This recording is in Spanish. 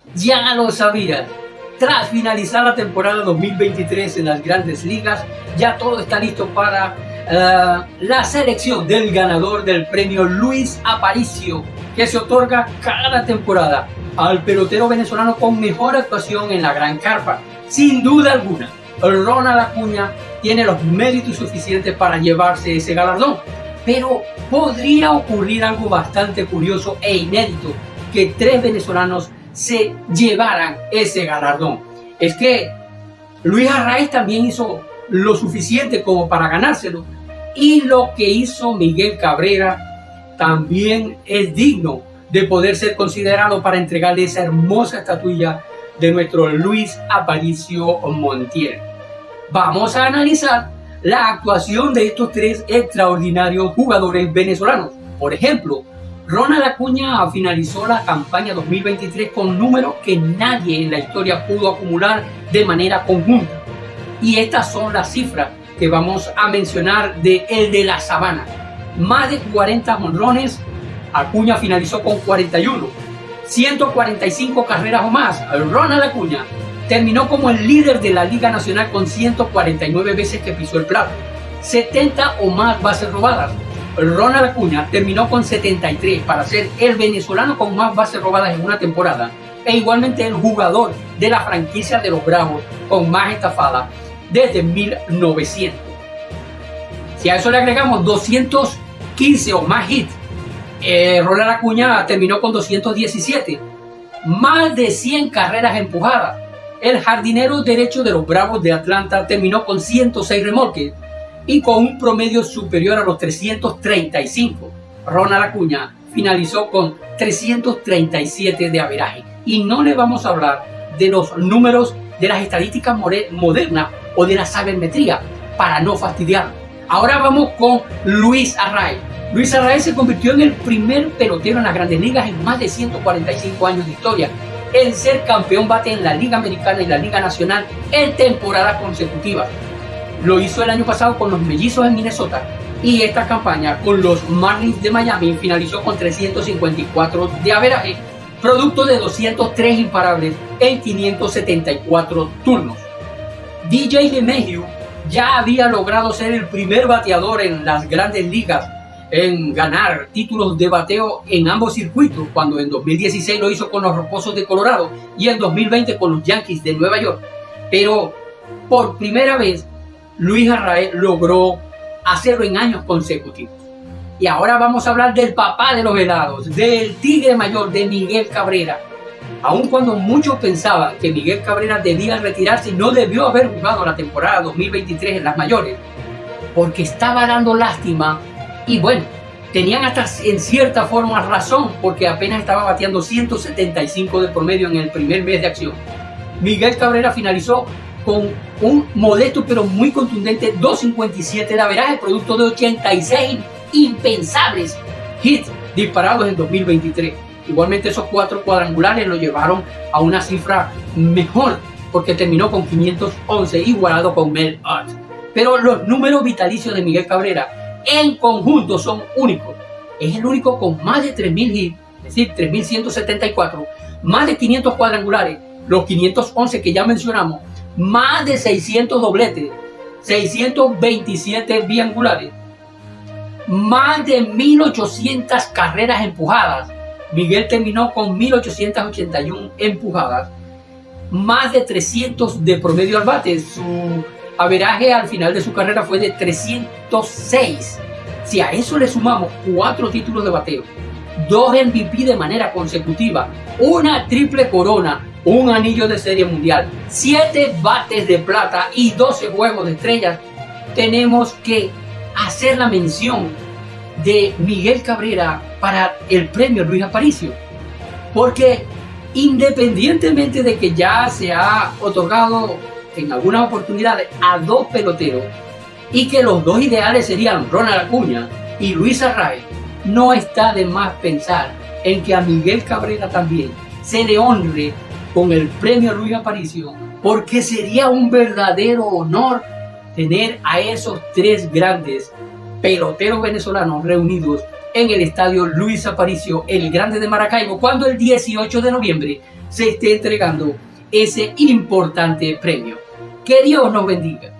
Ya lo sabía. Tras finalizar la temporada 2023 en las Grandes Ligas, ya todo está listo para la selección del ganador del premio Luis Aparicio, que se otorga cada temporada al pelotero venezolano con mejor actuación en la Gran Carpa. Sin duda alguna, Ronald Acuña tiene los méritos suficientes para llevarse ese galardón, pero podría ocurrir algo bastante curioso e inédito, que 3 venezolanos se llevaran ese galardón. Es que Luis Arraez también hizo lo suficiente como para ganárselo, y lo que hizo Miguel Cabrera también es digno de poder ser considerado para entregarle esa hermosa estatuilla de nuestro Luis Aparicio Montiel. Vamos a analizar la actuación de estos 3 extraordinarios jugadores venezolanos. Por ejemplo, Ronald Acuña finalizó la campaña 2023 con números que nadie en la historia pudo acumular de manera conjunta. Y estas son las cifras que vamos a mencionar de el de la Sabana. Más de 40 jonrones, Acuña finalizó con 41. 145 carreras o más, Ronald Acuña terminó como el líder de la Liga Nacional con 149 veces que pisó el plato. 70 o más bases robadas. Ronald Acuña terminó con 73 para ser el venezolano con más bases robadas en una temporada, e igualmente el jugador de la franquicia de los Bravos con más estafadas desde 1900. Si a eso le agregamos 215 o más hits, Ronald Acuña terminó con 217, más de 100 carreras empujadas. El jardinero derecho de los Bravos de Atlanta terminó con 106 remolques y con un promedio superior a los 335. Ronald Acuña finalizó con 337 de averaje. Y no le vamos a hablar de los números de las estadísticas modernas o de la sabermetría para no fastidiar. Ahora vamos con Luis Arraez. Luis Arraez se convirtió en el primer pelotero en las Grandes Ligas en más de 145 años de historia en ser campeón bate en la Liga Americana y la Liga Nacional en temporadas consecutivas. Lo hizo el año pasado con los Mellizos en Minnesota, y esta campaña con los Marlins de Miami finalizó con 354 de averaje, producto de 203 imparables en 574 turnos. DJ LeMahieu ya había logrado ser el primer bateador en las Grandes Ligas en ganar títulos de bateo en ambos circuitos, cuando en 2016 lo hizo con los Rocosos de Colorado y en 2020 con los Yankees de Nueva York. Pero por primera vez Luis Arraez logró hacerlo en años consecutivos. Y ahora vamos a hablar del papá de los helados, del tigre mayor, de Miguel Cabrera. Aun cuando muchos pensaban que Miguel Cabrera debía retirarse y no debió haber jugado la temporada 2023 en las mayores, porque estaba dando lástima, y bueno, tenían hasta en cierta forma razón, porque apenas estaba bateando 175 de promedio en el primer mes de acción. Miguel Cabrera finalizó con un modesto pero muy contundente 2.57 de averaje, producto de 86 impensables hits disparados en 2023. Igualmente esos 4 cuadrangulares lo llevaron a una cifra mejor, porque terminó con 511, igualado con Mel Ott. Pero los números vitalicios de Miguel Cabrera en conjunto son únicos. Es el único con más de 3.000 hits, es decir, 3.174, más de 500 cuadrangulares, los 511 que ya mencionamos, más de 600 dobletes, 627 biangulares, más de 1.800 carreras empujadas. Miguel terminó con 1.881 empujadas, más de 300 de promedio al bate. Su averaje al final de su carrera fue de 306. Si a eso le sumamos 4 títulos de bateo, 2 MVP de manera consecutiva, una triple corona, un anillo de serie mundial, 7 bates de plata y 12 juegos de estrellas, tenemos que hacer la mención de Miguel Cabrera para el premio Luis Aparicio, porque independientemente de que ya se ha otorgado en algunas oportunidades a 2 peloteros y que los 2 ideales serían Ronald Acuña y Luis Arraez, no está de más pensar en que a Miguel Cabrera también se le honre con el premio Luis Aparicio, porque sería un verdadero honor tener a esos 3 grandes peloteros venezolanos reunidos en el estadio Luis Aparicio, el Grande de Maracaibo, cuando el 18 de noviembre se esté entregando ese importante premio. Que Dios nos bendiga.